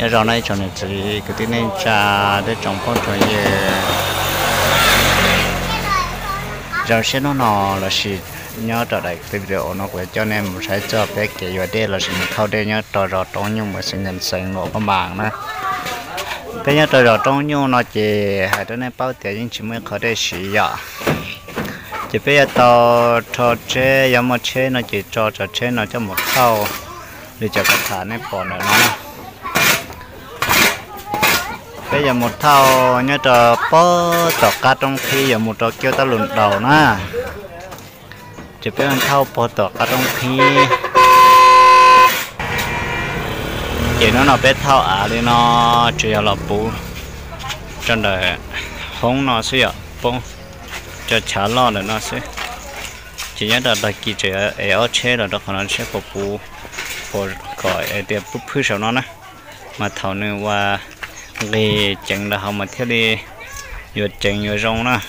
nhớ rồi này cho nên chỉ cái tiếng này trà để trồng con trồng gì rồi sẽ nó là gì nhớ trở lại cái video nó của cho nên mình sẽ cho bé kể về đây là sự thao đây nhớ trò trò trong nhưng mà sự nhận sinh của các bạn nè thế nhớ trò trò trong nhưng nó chỉ hai đứa này bao tiền nhưng chỉ mới có để sử dụng chỉ bây giờ tao trò chơi giống một chơi nó chỉ trò chơi nó cho một thao để cho các thằng này bỏ nữa nó bây giờ một thao nhớ trò bó tọt cá trong khi giờ một trò kêu ta lùn đầu nè chỉ biết ăn thao bó tọt cá trong khi chỉ nó biết thao đi nó chỉ là bù trong đời không nó sẽ bông cho chả lo là nó sẽ chỉ nhớ là kỳ chế ở chế là đó nó sẽ có bù gọi để bù phơi sau nó nè mà thao nữa qua đi chừng là họ mà theo đi vừa chừng vừa rong nè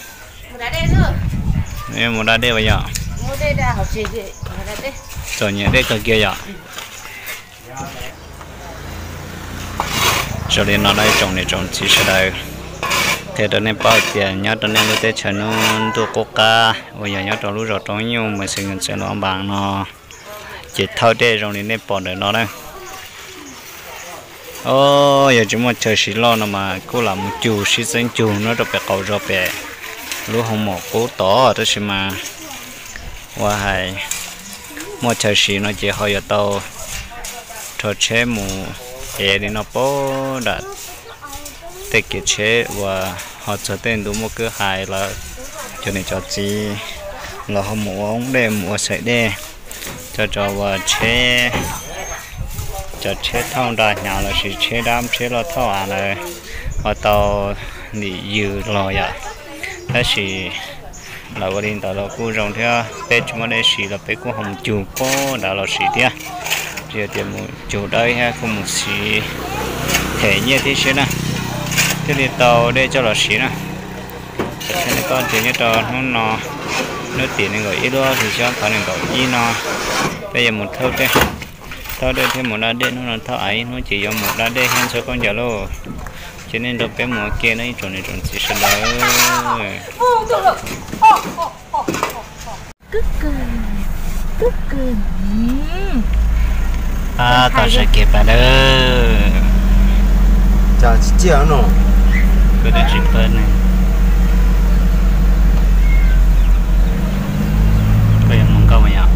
em một đá đê bây giờ rồi nhớ đê cái kia giờ cho nên nó đây trồng này trồng chỉ sẽ đây thế đó nên bao tiền nhớ đó nên có thể chọn đồ coca bây giờ nhớ trồng lúa rồi trồng nhiều mà sinh sẽ nó bằng nó chỉ thao đê rồi nên bỏ để nó đây giờ chúng mình chơi xí lo mà cô làm chủ xí sinh chủ nó được cái cầu rồi bé lúa không một cố tỏ đó xem mà qua hay một chơi xí nó chỉ hơi ở tàu cho chế mù để nó bó đã tết cái chế và họ trở tên đúng một cái hài là cho nên cho gì là họ mua ống để mua sợi đê cho và chế cho chế thong ra nhà là chỉ chế đám chế lo thọ này và tàu đi dư lo ya đó chỉ là cái điện tàu là cô rong theo bé chúng mình đây chỉ là bé cô hồng chủ có đã là chỉ thế giờ tiền một chủ đây ha không một chỉ thể như thế chứ nè thế thì tàu đây cho là chỉ nè thế này con thì như tàu nó tiền này gọi ít đó thì cho khả năng gọi ít nó bây giờ một thâu đây thao đây thêm một đá đê nó là thao ấy nó chỉ dùng một đá đê hơn số con giờ luôn cho nên được cái mỏ kia nó trộn này trộn chỉ sợ đấy cức cười tao sẽ kịp vào đó chả chỉ chia nó cứ để chụp bên này bây giờ muốn câu mày ạ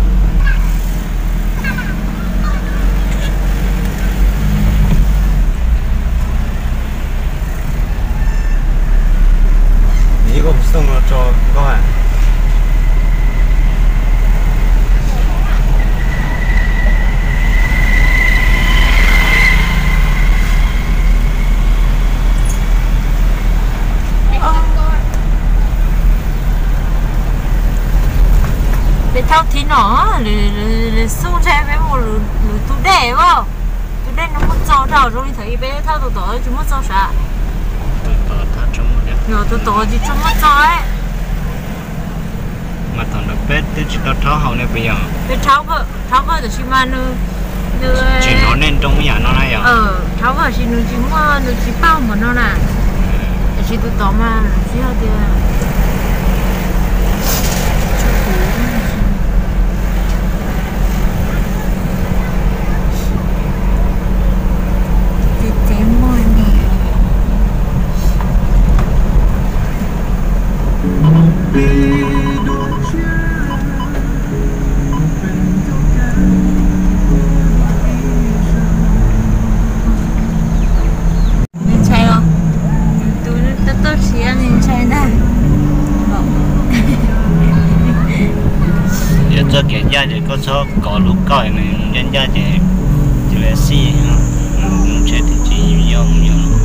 이거 비싼 거 저 이거 해. để thao tí nó để xung ra với một lửa tủ đẻ vào tủ đẻ nó muốn cho thao rồi thấy bé thao tủ tỏi chúng muốn cho啥rồi tụi tôi thì chúng nó cho ấy mà thằng nó bé thì chỉ tao tháo hậu này bây giờ bé tháo cơ thì chỉ mà nó chỉ nó nên trong nhà nó này à tháo cơ chỉ nó chỉ bao mà nó nè chỉ tụi tôi mà chỉ là tiền cho kiện gia thì có số có lúc coi này nhân gia thì là xì chết thì chỉ dùng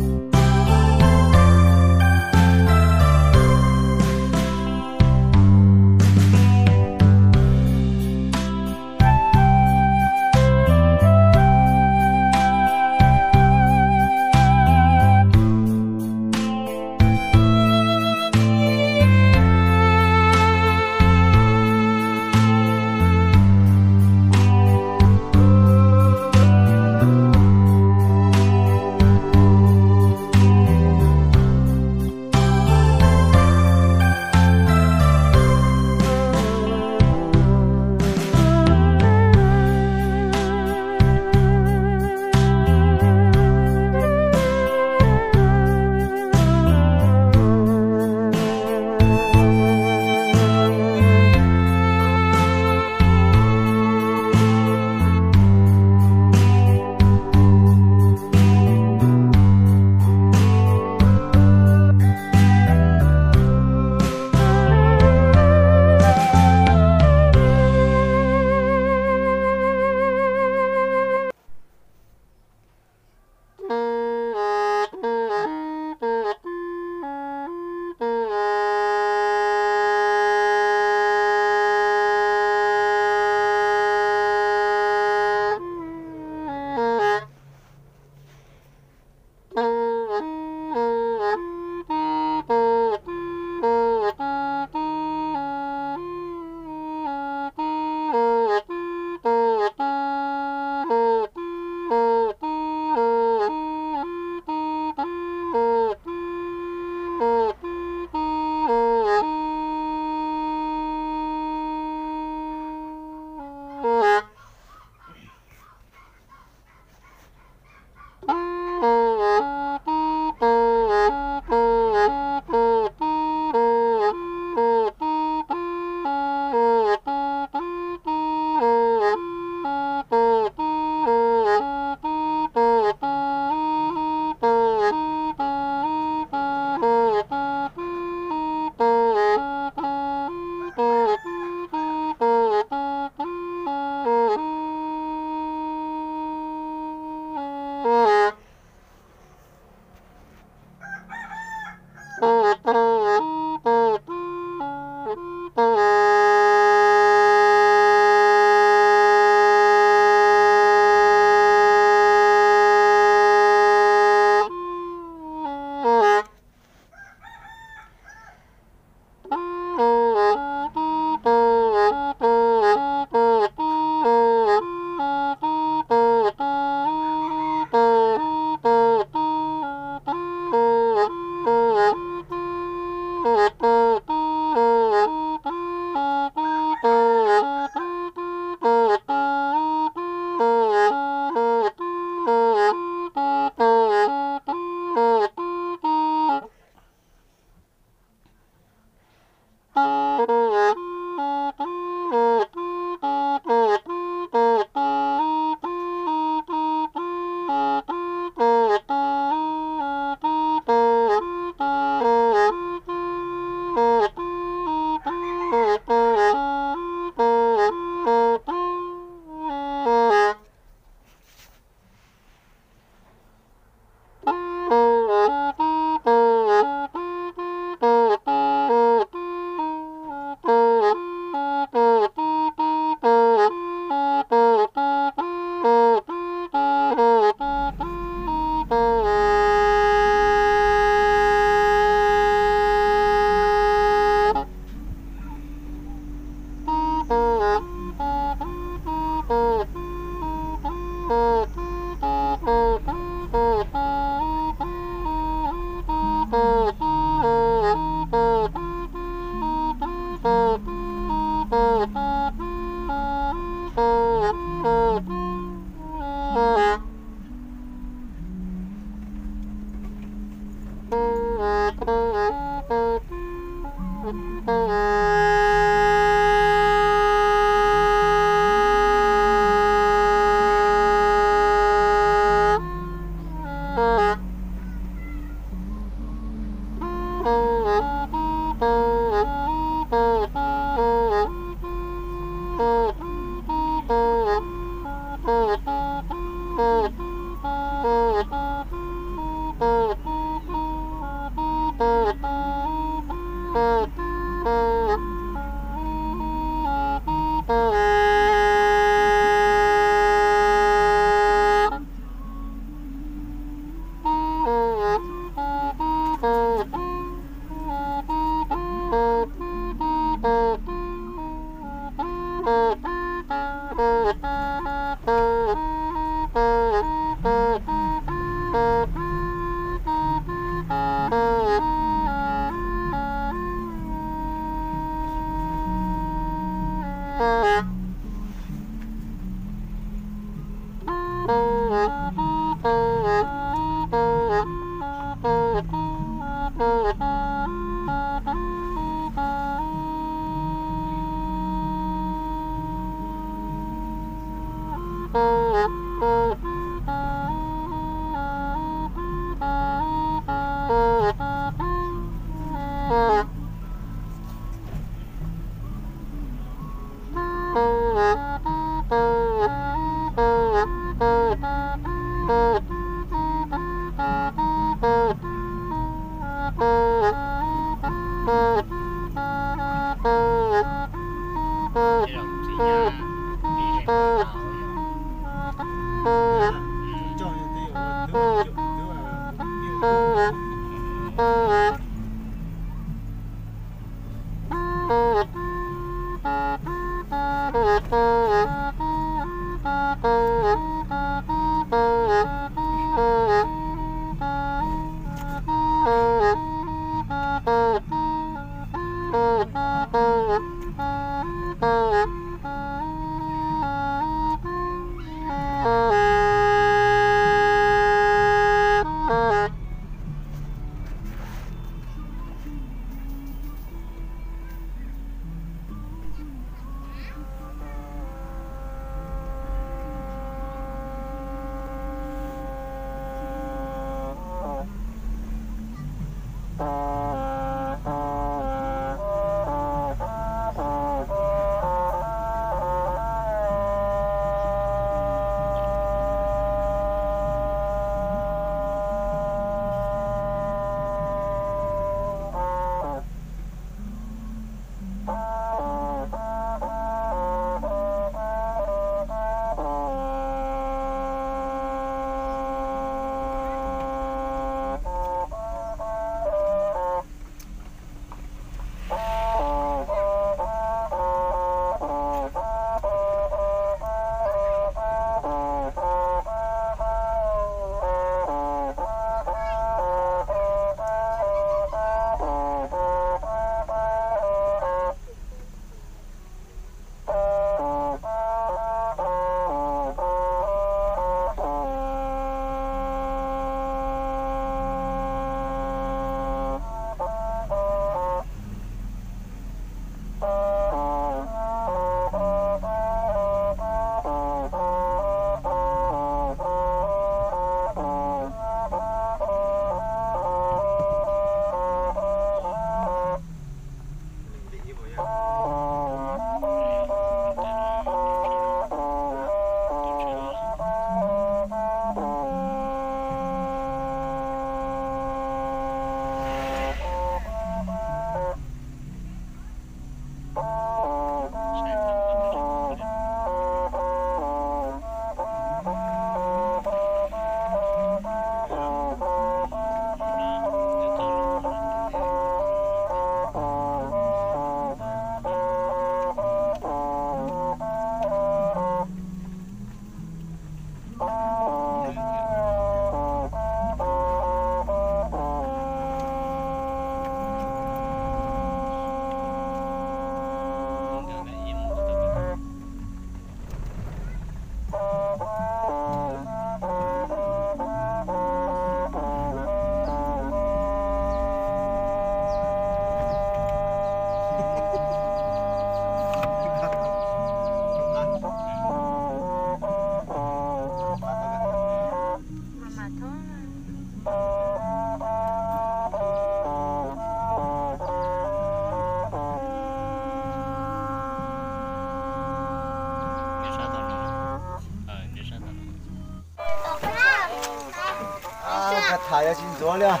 下要清楚了。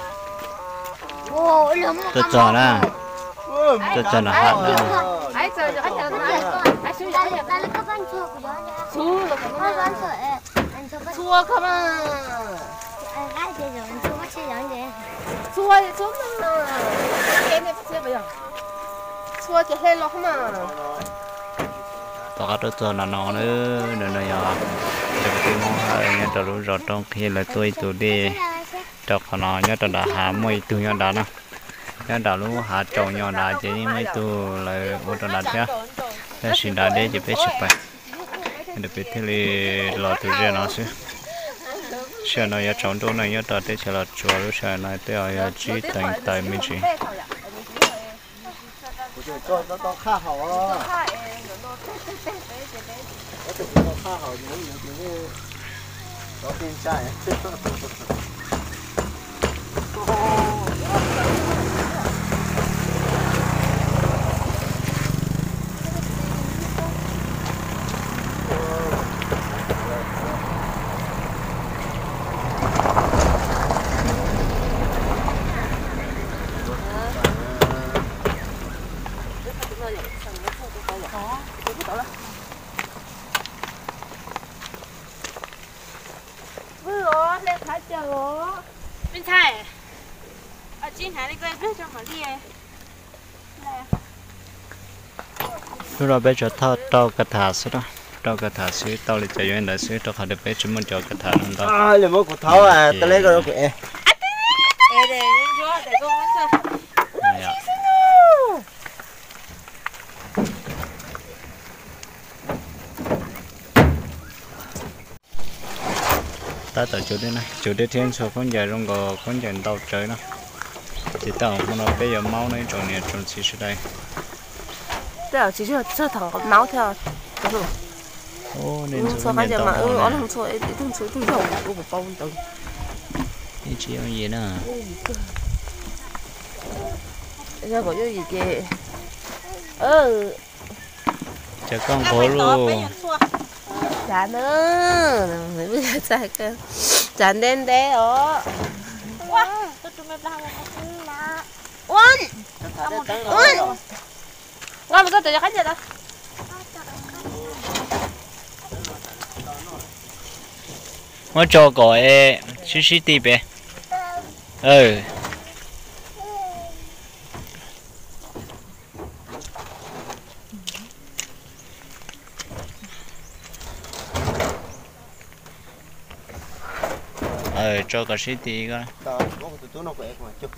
tôi cho đó tôi cho nó hát đó ai chơi cho anh chơi ai chơi cho anh chua không à chua thì chua mà em này chơi bây giờ chua thì lên lo không à tao có cho nó nữa nữa giờ cho cái món hơi nghe taoรู้rồi trong khi là tôi đi cho nó nhớ tao đã hạ mấy tu nhớ đã nè nhớ đã lúc hạ trồng nhớ đã chỉ mấy tu là ô tao đã chứ nên xin đã để chỉ biết chụp bài được biết thế là lo từ riêng nó xí xe nó nhớ trồng đồ này nhớ tao để cho là chùa lúc xe này để ở chỉ thành tại mình chỉ nó khá hậu á nó khá hậu những có tin chạy bên trái ở trên hải này quay cho mà đi lúc đó bây giờ thao tao cái thả xí đó tao cái thả xí tao lại chạy vô đây xí tao phải được bây giờ muốn cho cái thả luôn đó à liền một cục tháo à tao lấy cái đó kìa để cho để con ăn ta tới chỗ đây này chỗ đây thiên số con dài trong có con dài tàu trời nó chỉ tàu con nó bây giờ máu này trồng này trồng xí đây đấy chỉ cho thằng máu theo ô nên số cái gì mà ở thằng số ấy thằng số tôi giàu tôi một bao nhiêu đi chỉ có gì nữa giờ có cái gì kì chờ con có luôn chả nữa bây giờ chạy cái chả đen đen đó ngon một cái tự cho khách gì đó nó cho gọi xí xí tí bé cho cái xí tí coi tao có tụi tôi nó quẹt mà chụp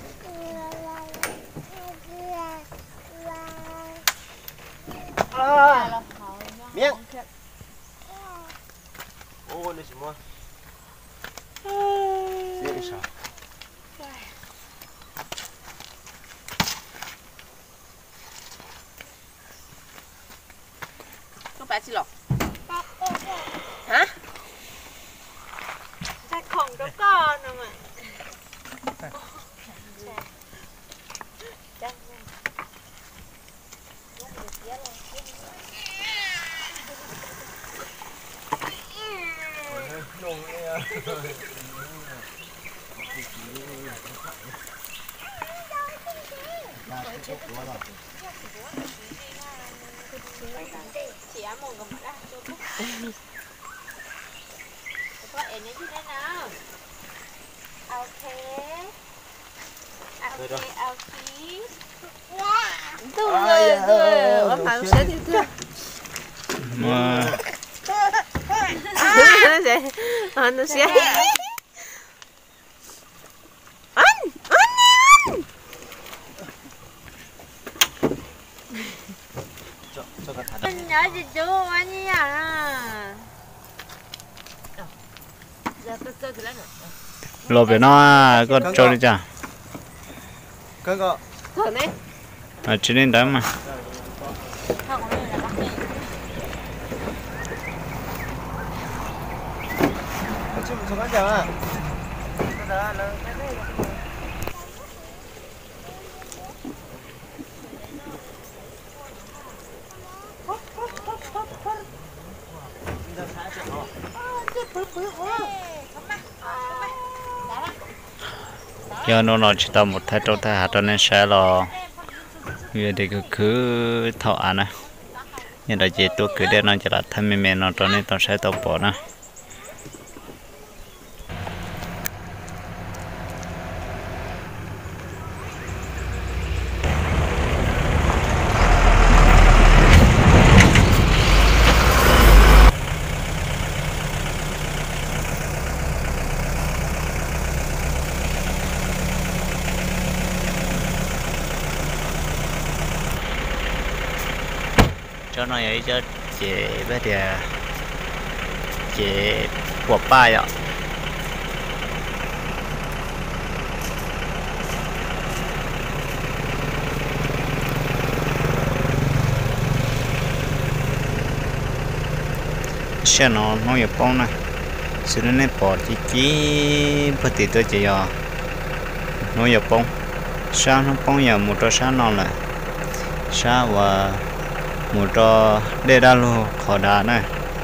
miếng ô này gì mà dễ sao có phải gì lọ hả chạy khổng đó con rồi mà chị ăn một cái mặt đó cho bút có em như thế nào ok tôi ông phải sẽ đi theo mà nó sẽ anh nhớ gì chú anh như nào nè lột về nó có cho đi chả cái thở này chỉ nên đấy mà chứ một số cái giờ à do nó chỉ tao một thái trâu thái hạt cho nên sẽ là người thì cứ thọ ăn nè nhưng đại chỉ tôi cứ để nó chỉ là thêm mềm nó cho nên tao sẽ tao bỏ nè cho nó ấy cho chị bây giờ chị của ba ạ xe nó nhiều bông này sự nên bỏ chỉ bất tỷ tôi chỉ à nó nhiều bông sao nó bông nhiều một trò sao nó là sao và một trò để ra luôn khó đá này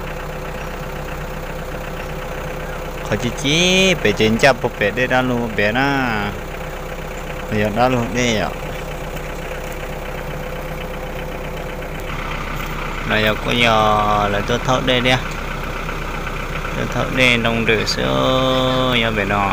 khó chỉ bị chính chấp bộ bé để ra luôn bé na bây giờ ra luôn đi ạ bây giờ có giờ là tôi thâu đây đi tôi thâu đây đồng rửa sữa giờ bé nọ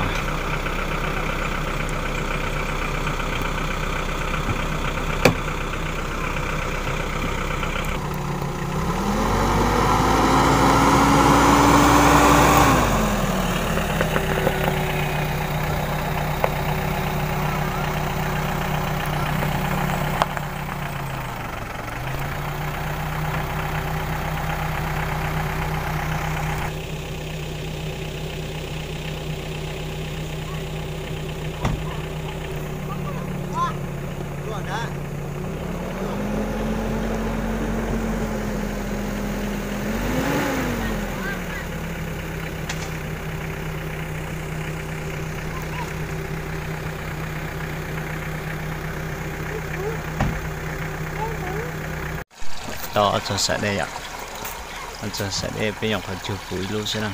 đó cho sẽ đây ạ cho sẽ đây bây giờ phải chụp phủi luôn xem nào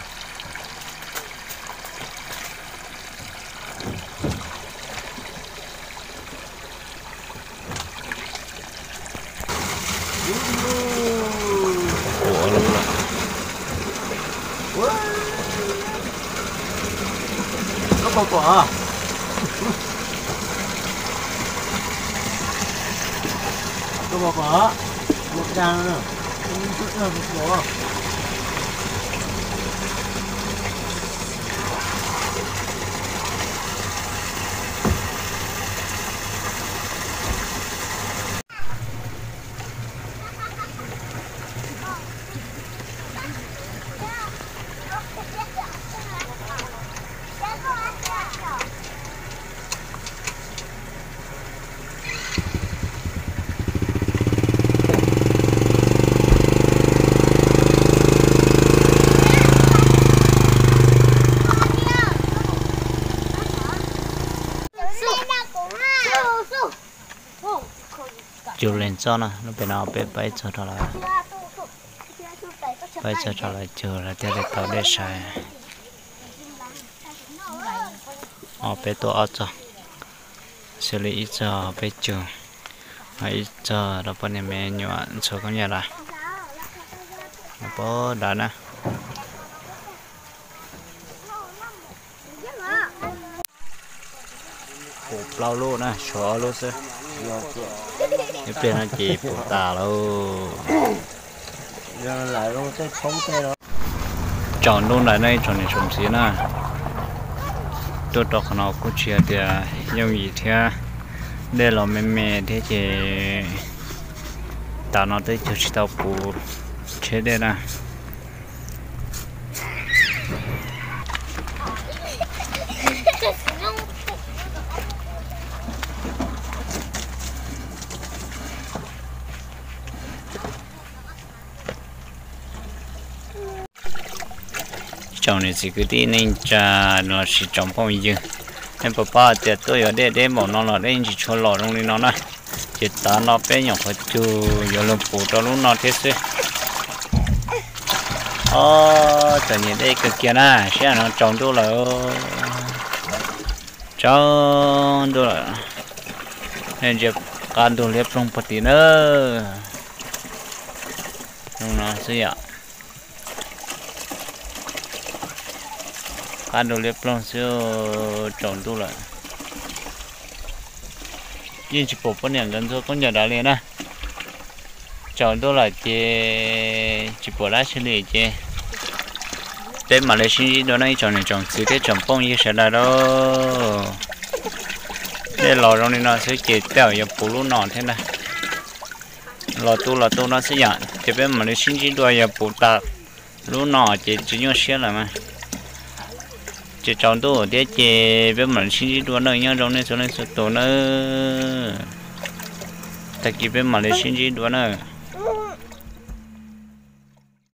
ủa luôn rồi có bao quả có bao quả một trang nữa chút nữa một quả chiều lên cho nó bên nào bên bay cho nó là bay cho lại chiều là theo để tàu để xài ở bên tổ ở cho xử lý ít cho bên chiều ít cho đó bên này mẹ nhọn số con nhà là bố đã nè lâu luôn nè xóa luôn xem cái bên nó chỉ phụ tà luôn giờ lại luôn cái phóng xe đó chọn luôn lại đây chọn này trồng xí nè tôi đọc nó cũng chia thì nhiều gì thế đây là mẹ thế thì tạo nó tới cho chị tao phụ chế đây nè chồng này chỉ cứ đi nên cha nó chỉ trồng bao nhiêu em bà thì tôi ở đây để bỏ nó là đây chỉ cho lò trong đi nó này chỉ ta nó bé nhỏ phải chú giờ làm phụ cho lúc nó thế chứ tự nhiên đây cực kia nè sẽ nó trồng đâu là cho đồ là nên giờ can đồ liệp trong bát tí nữa trong nó sẽ ạ can đồ liệp trong sẽ trồng đồ lại nhưng chỉ bộ phân nhận gần rồi con nhà đã liền à trồng đồ lại chỉ bộ lá xử lý chứ để mà lấy xin đó này trồng này trồng chỉ để trồng bông như thế này đó để lò trong này nó sẽ chỉ teo vào bù lúa nọ thế này lò tu nó sẽ nhận chỉ biết mà lấy xin chỉ đuôi vào bù ta lúa nọ chỉ nhau xé là mà chỉ trồng tu để chỉ biết mà lấy xin chỉ đuôi nó nhau trong này số tu nữa ta chỉ biết mà lấy xin chỉ đuôi nữa